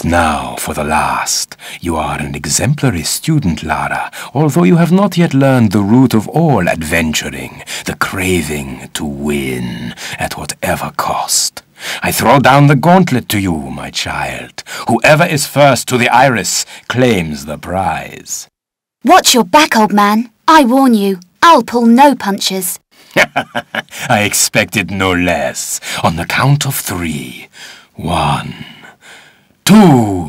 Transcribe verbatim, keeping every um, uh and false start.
now for the last. You are an exemplary student, Lara, although you have not yet learned the root of all adventuring, the craving to win, at whatever cost. I throw down the gauntlet to you, my child. Whoever is first to the iris claims the prize. Watch your back, old man. I warn you, I'll pull no punches. I expected no less. On the count of three. One, two...